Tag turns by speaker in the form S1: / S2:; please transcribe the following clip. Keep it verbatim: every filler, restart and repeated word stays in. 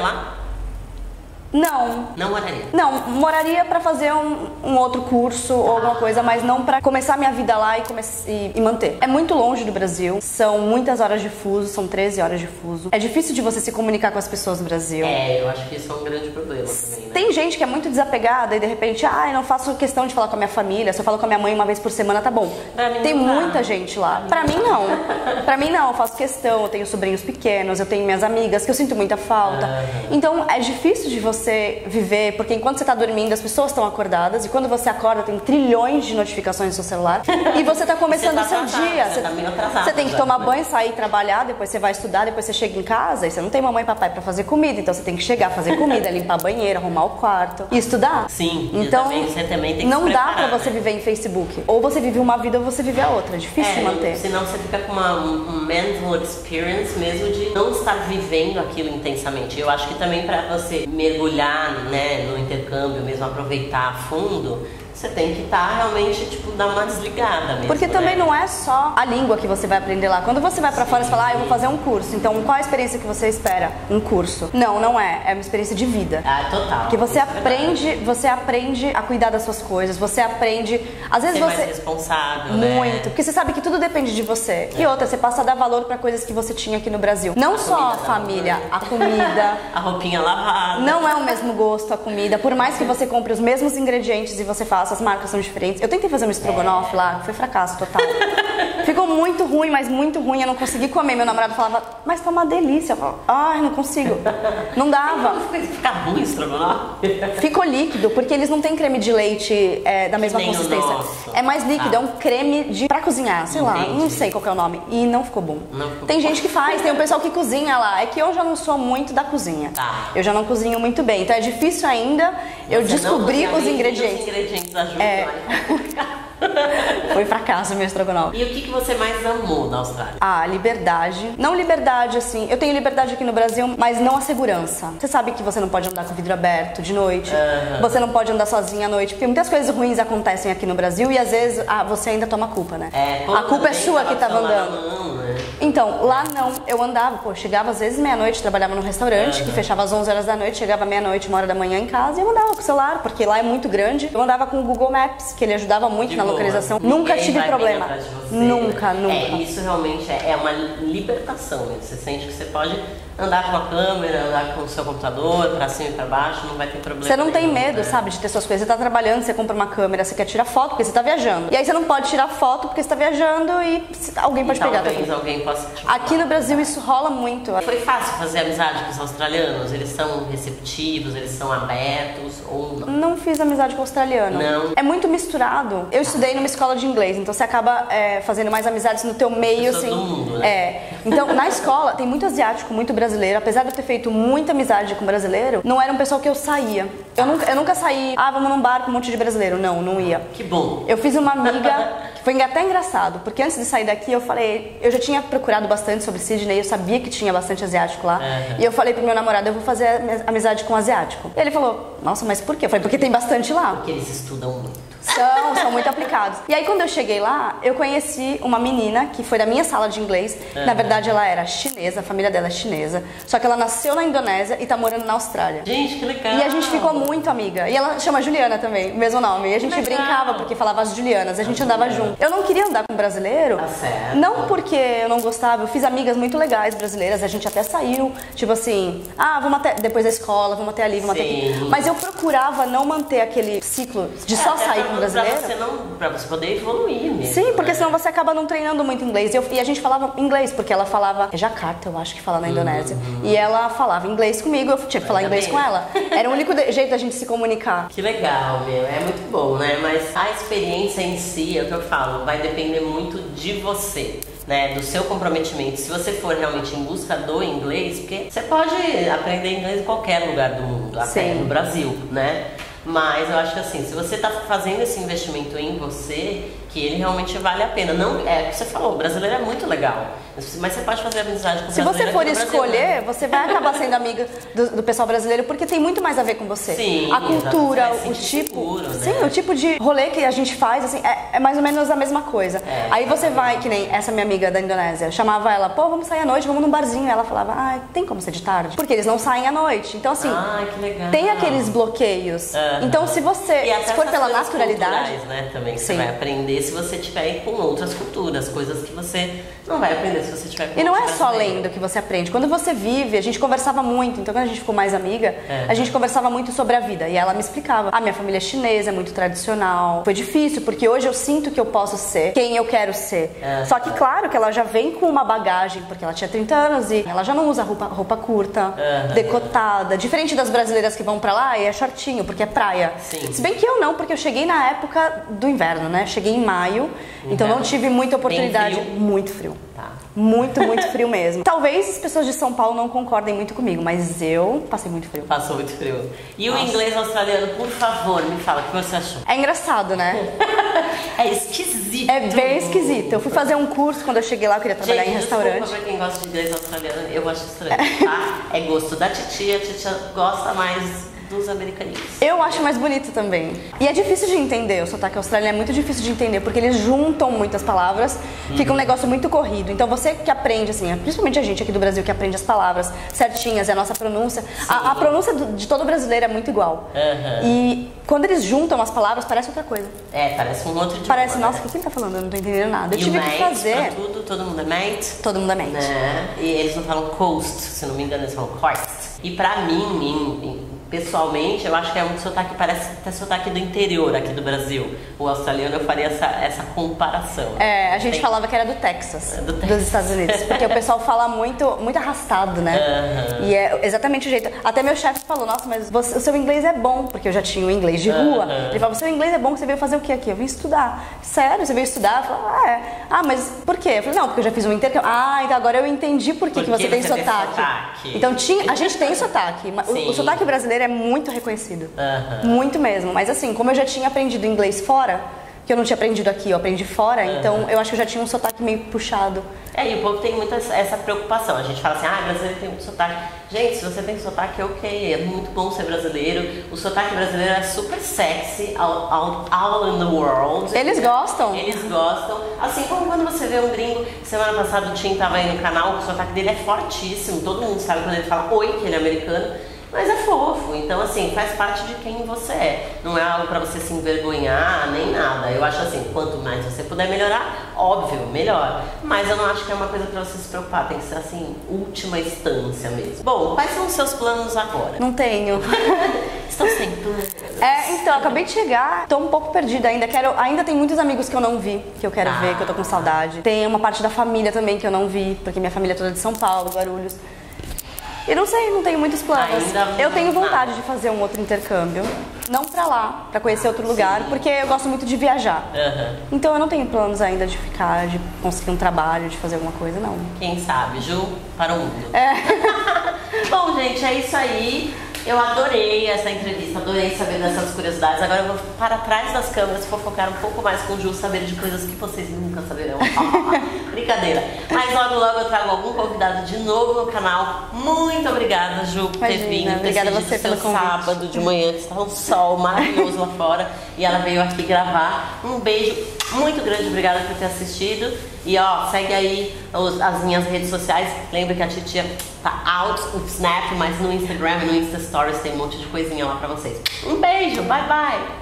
S1: lá?
S2: Não.
S1: Não moraria?
S2: Não, moraria pra fazer um, um outro curso ou alguma coisa, mas não pra começar minha vida lá e, come e, e manter. É muito longe do Brasil, são muitas horas de fuso, são treze horas de fuso. É difícil de você se comunicar com as pessoas no Brasil.
S1: É, eu acho que isso é um grande problema também, né?
S2: Tem gente que é muito desapegada e de repente, ah, eu não faço questão de falar com a minha família, se eu falo com a minha mãe uma vez por semana, tá bom.
S1: Pra mim
S2: Tem
S1: não dá.
S2: muita gente lá. Pra mim não. Pra mim não, eu faço questão, eu tenho sobrinhos pequenos, eu tenho minhas amigas que eu sinto muita falta.
S1: Uhum.
S2: Então é difícil de você viver, porque enquanto você tá dormindo, as pessoas estão acordadas e quando você acorda tem trilhões de notificações no seu celular e você tá começando
S1: Você
S2: o
S1: tá
S2: seu
S1: atrasado,
S2: dia.
S1: você tá meio atrasado
S2: você tem que
S1: já,
S2: tomar
S1: né?
S2: banho, sair trabalhar, depois você vai estudar, depois você chega em casa e você não tem mamãe e papai pra fazer comida, então você tem que chegar, fazer comida, limpar a banheira, arrumar o quarto e estudar.
S1: Sim,
S2: então
S1: também, você também tem que
S2: não
S1: se
S2: dá
S1: preparar,
S2: pra você
S1: né?
S2: viver em Facebook. Ou você vive uma vida ou você vive a outra. É difícil de
S1: É,
S2: manter.
S1: senão você fica com uma, um um mental experience mesmo de não estar vivendo aquilo intensamente. Eu acho que também para você mergulhar, né, no intercâmbio, mesmo aproveitar a fundo, você tem que estar realmente, tipo, dar uma desligada mesmo.
S2: Porque também
S1: né?
S2: não é só a língua que você vai aprender lá. Quando você vai pra fora, você fala, ah, eu vou fazer um curso. Então, qual a experiência que você espera? Um curso. Não, não é. É uma experiência de vida.
S1: Ah, total.
S2: Que você
S1: isso é
S2: aprende,
S1: verdade.
S2: você aprende a cuidar das suas coisas, você aprende, às vezes
S1: Ser
S2: você
S1: mais responsável, né?
S2: muito, porque você sabe que tudo depende de você. E outra, você passa a dar valor pra coisas que você tinha aqui no Brasil. Não só a
S1: comida
S2: família,
S1: da
S2: a comida.
S1: A roupinha lavada.
S2: Não é o mesmo gosto a comida, por mais que você compre os mesmos ingredientes e você faça, as marcas são diferentes. Eu tentei fazer um estrogonofe lá, foi fracasso total. Ficou muito ruim, mas muito ruim, eu não consegui comer. Meu namorado falava, mas tá uma delícia. Eu falava, ai, não consigo. Não dava.
S1: Fica ruim estrogonofe?
S2: Ficou líquido, porque eles não têm creme de leite é, da mesma
S1: nem o
S2: consistência.
S1: nosso.
S2: É mais líquido,
S1: Ah.
S2: é um creme de pra cozinhar, sei lá,
S1: Entendi.
S2: não sei qual que é o nome. E não ficou bom.
S1: Não ficou
S2: tem
S1: bom.
S2: gente que faz, tem um pessoal que cozinha lá. É que eu já não sou muito da cozinha.
S1: Tá.
S2: Eu já não cozinho muito bem. Então é difícil ainda eu
S1: Você não
S2: descobrir
S1: cozinha
S2: os
S1: bem,
S2: ingredientes.
S1: Os ingredientes ajudam,
S2: É.
S1: olha.
S2: Foi fracasso meu estrogonofe.
S1: E o que, que você mais amou na Austrália?
S2: Ah, liberdade. Não liberdade, assim. Eu tenho liberdade aqui no Brasil, mas não a segurança. Você sabe que você não pode andar com o vidro aberto de noite.
S1: Aham.
S2: Você não pode andar sozinha à noite. Porque muitas coisas ruins acontecem aqui no Brasil e às vezes ah, você ainda toma culpa, né?
S1: É, pô,
S2: a culpa é
S1: também
S2: sua que
S1: tava
S2: tava
S1: com o celular
S2: andando.
S1: na mão, né?
S2: Então, lá não. Eu andava, pô, chegava às vezes meia-noite, trabalhava num restaurante que fechava às onze horas da noite, chegava meia-noite, uma hora da manhã em casa e eu andava com o celular, porque lá é muito grande. Eu andava com o Google Maps, que ele ajudava muito
S1: De
S2: na
S1: boa.
S2: localização.
S1: Ninguém
S2: Nunca tive
S1: vai vir
S2: problema.
S1: atrás de você,
S2: Nunca,
S1: né?
S2: nunca.
S1: É, isso realmente é, é uma libertação mesmo. Você sente que você pode andar com a câmera, andar com o seu computador, pra cima e pra baixo, não vai ter problema.
S2: Você não tem
S1: nenhum,
S2: medo,
S1: né?
S2: sabe, de ter suas coisas. Você tá trabalhando, você compra uma câmera, você quer tirar foto porque você tá viajando. E aí você não pode tirar foto porque você tá viajando e alguém pode
S1: E
S2: pegar.
S1: talvez
S2: Tá?
S1: alguém possa te
S2: Aqui no Brasil isso rola muito.
S1: Foi fácil fazer amizade com os australianos? Eles são receptivos, eles são abertos ou não?
S2: Não fiz amizade com australiano.
S1: Não.
S2: É muito misturado. Eu estudei numa escola de inglês, então você acaba é, fazendo mais amizades no teu meio,
S1: Pessoas
S2: assim.
S1: do mundo, né?
S2: É. Então, na escola, tem muito asiático, muito brasileiro. Apesar de eu ter feito muita amizade com brasileiro, não era um pessoal que eu saía. Eu nunca, eu nunca saí, ah, vamos num bar com um monte de brasileiro. Não, não ia.
S1: Que bom.
S2: Eu fiz uma amiga, que foi até engraçado, porque antes de sair daqui eu falei, eu já tinha procurado bastante sobre Sydney, eu sabia que tinha bastante asiático lá,
S1: Uhum.
S2: e eu falei pro meu namorado, eu vou fazer amizade com um asiático. E ele falou, nossa, mas por quê? Eu falei, porque tem bastante lá.
S1: Porque eles estudam muito.
S2: São, são muito aplicados. E aí quando eu cheguei lá, eu conheci uma menina que foi da minha sala de inglês.
S1: Uhum.
S2: Na verdade ela era chinesa, a família dela é chinesa, só que ela nasceu na Indonésia e tá morando na Austrália.
S1: Gente, que legal.
S2: E a gente ficou muito amiga. E ela chama Juliana também, o mesmo nome. E a gente
S1: Legal.
S2: brincava porque falava as Julianas, a gente andava junto. Eu não queria andar com brasileiro,
S1: Tá certo.
S2: não porque eu não gostava, eu fiz amigas muito legais brasileiras, a gente até saiu, tipo assim, ah, vamos até depois da escola, vamos até ali, vamos até aqui.
S1: Sim.
S2: Mas eu procurava não manter aquele ciclo de só
S1: Até
S2: sair
S1: pra-
S2: com brasileiro.
S1: Pra você, não, pra você poder evoluir mesmo.
S2: Sim, porque
S1: né?
S2: senão você acaba não treinando muito inglês. E, eu- e a gente falava inglês, porque ela falava. É Jakarta, eu acho que fala na Indonésia. E ela falava inglês comigo, eu tinha que falar
S1: Ainda
S2: inglês
S1: bem.
S2: com ela. Era o único de- jeito da gente se comunicar.
S1: Que legal, meu. É muito bom, né? Mas a experiência em si, é o que eu falo, vai depender muito de você, né? Do seu comprometimento. Se você for realmente em busca do inglês, porque você pode aprender inglês em qualquer lugar do mundo, até
S2: Sim.
S1: no Brasil, né? Mas eu acho que assim, se você tá fazendo esse investimento em você, que ele realmente vale a pena. Não, é o que você falou, o brasileiro é muito legal, mas você pode fazer amizade com o
S2: Se
S1: brasileiro.
S2: você for
S1: aqui no Brasil,
S2: escolher,
S1: né?
S2: você vai acabar sendo amiga do, do pessoal brasileiro, porque tem muito mais a ver com você.
S1: Sim,
S2: a cultura,
S1: exato, você vai
S2: o
S1: se
S2: tipo,
S1: sentir seguro, né?
S2: sim, o tipo de rolê que a gente faz, assim, é, é mais ou menos a mesma coisa.
S1: É,
S2: Aí você vai, que nem essa minha amiga da Indonésia, eu chamava ela, pô, vamos sair à noite, vamos num barzinho. E ela falava, ah, tem como ser de tarde? Porque eles não saem à noite. Então, assim,
S1: Ai, que legal.
S2: tem aqueles bloqueios.
S1: Uhum.
S2: Então, se você,
S1: E até
S2: se for
S1: essas
S2: pela
S1: coisas
S2: naturalidade...
S1: culturais, né, também, que
S2: Sim.
S1: você vai aprender se você estiver com outras culturas, coisas que você não vai aprender se você estiver com
S2: E não é
S1: outros
S2: só
S1: brasileiros.
S2: lendo que você aprende. Quando você vive, a gente conversava muito. Então, quando a gente ficou mais amiga,
S1: É.
S2: a gente conversava muito sobre a vida. E ela me explicava. Ah, minha família é chinesa, é muito tradicional. Foi difícil, porque hoje eu sinto que eu posso ser quem eu quero ser.
S1: É.
S2: Só que, claro, que ela já vem com uma bagagem, porque ela tinha trinta anos e ela já não usa roupa, roupa curta,
S1: Uhum.
S2: decotada. Diferente das brasileiras que vão pra lá e é shortinho, porque é praia.
S1: Sim.
S2: Se bem que eu não, porque eu cheguei na época do inverno, né? Cheguei em maio, então não tive muita oportunidade.
S1: Bem frio?
S2: Muito frio.
S1: Tá.
S2: Muito, muito frio mesmo. Talvez as pessoas de São Paulo não concordem muito comigo, mas eu passei muito frio.
S1: Passou muito frio. E
S2: Nossa.
S1: o inglês australiano, por favor, me fala o que você achou.
S2: É engraçado, né?
S1: É esquisito.
S2: É bem esquisito. Eu fui fazer um curso quando eu cheguei lá, eu queria trabalhar
S1: Gente,
S2: em restaurante.
S1: desculpa pra quem gosta de inglês australiano, eu acho estranho, tá? É gosto da titia, a titia gosta mais dos americaninhos.
S2: Eu acho mais bonito também. E é difícil de entender, o sotaque australiano é muito difícil de entender, porque eles juntam muitas palavras, fica um negócio muito corrido. Então você que aprende, assim, principalmente a gente aqui do Brasil que aprende as palavras certinhas, e a nossa pronúncia, a, a pronúncia do- de todo brasileiro é muito igual.
S1: Aham.
S2: E quando eles juntam as palavras, parece outra coisa.
S1: É, parece um outro idioma.
S2: Parece,
S1: né?
S2: nossa, o que ele tá falando? Eu não tô entendendo nada. Eu
S1: E o
S2: tive que
S1: mate,
S2: fazer.
S1: pra tudo, todo mundo é mate.
S2: Todo mundo é mente.
S1: Né? E eles não falam coast, se não me engano, eles falam coast. E pra mim, em- em- pessoalmente, eu acho que é um sotaque, parece até sotaque do interior aqui do Brasil. O australiano, eu faria essa, essa comparação.
S2: É, a gente
S1: Tem-
S2: falava que era do Texas,
S1: É do
S2: dos
S1: Texas.
S2: Estados Unidos, porque o pessoal fala muito, muito arrastado, né?
S1: Aham.
S2: E é exatamente o jeito. Até meu chefe falou, nossa, mas você- o seu inglês é bom, porque eu já tinha o inglês de rua.
S1: Aham.
S2: Ele falou, o seu inglês é bom, você veio fazer o que aqui? Eu vim estudar. Sério, você veio estudar? Eu falei, ah, é. Ah, mas por quê? Eu falei, não, porque eu já fiz um intercâmbio. Ah, então agora eu entendi por que,
S1: Por
S2: que você
S1: que
S2: tem
S1: você tem
S2: sotaque.
S1: sotaque.
S2: Então tinha, a gente tem sotaque, mas o,
S1: Sim.
S2: o sotaque brasileiro é muito reconhecido.
S1: Aham.
S2: Muito mesmo. Mas assim, como eu já tinha aprendido inglês fora, que eu não tinha aprendido aqui, eu aprendi fora, então eu acho que eu já tinha um sotaque meio puxado.
S1: É, e o povo tem muita essa- essa preocupação. A gente fala assim, ah, brasileiro tem muito sotaque. Gente, se você tem sotaque, é ok, é muito bom ser brasileiro. O sotaque brasileiro é super sexy all, all, all in the world.
S2: Eles gostam.
S1: Eles gostam. Assim como quando você vê um gringo, semana passada o Tim tava aí no canal, o sotaque dele é fortíssimo. Todo mundo sabe quando ele fala oi, que ele é americano. Mas é fofo, então assim, faz parte de quem você é. Não é algo pra você se envergonhar, nem nada. Eu acho assim, quanto mais você puder melhorar, óbvio, melhor. Mas eu não acho que é uma coisa pra você se preocupar, tem que ser assim, última instância mesmo. Bom, quais são os seus planos agora?
S2: Não tenho.
S1: Estão sem planos?
S2: É, então, acabei de chegar, tô um pouco perdida ainda. Quero, ainda tem muitos amigos que eu não vi, que eu quero
S1: Ah.
S2: ver, que eu tô com saudade. Tem uma parte da família também que eu não vi, porque minha família é toda de São Paulo, Guarulhos. Eu não sei, não tenho muitos planos.
S1: Ainda não-
S2: Eu tenho vontade
S1: nada.
S2: de fazer um outro intercâmbio. Não pra lá, pra conhecer outro lugar, porque eu gosto muito de viajar.
S1: Aham.
S2: Então eu não tenho planos ainda de ficar, de conseguir um trabalho, de fazer alguma coisa, não.
S1: Quem sabe, Ju, para o mundo.
S2: É.
S1: Bom, gente, é isso aí. Eu adorei essa entrevista, adorei saber dessas curiosidades. Agora eu vou para trás das câmeras fofocar um pouco mais com o Ju, saber de coisas que vocês nunca saberão. Brincadeira. Mas logo, logo eu trago algum convidado de novo no canal. Muito obrigada, Ju, por ter
S2: Imagina,
S1: vindo.
S2: obrigada a
S1: decidido
S2: você
S1: seu
S2: pelo convite.
S1: sábado de manhã, que está um sol maravilhoso lá fora. E ela veio aqui gravar. Um beijo muito grande, obrigada por ter assistido. E ó, segue aí os- as minhas redes sociais. Lembra que a titia tá out no Snap, mas no Instagram e no Insta Stories tem um monte de coisinha lá pra vocês. Um beijo, bye bye!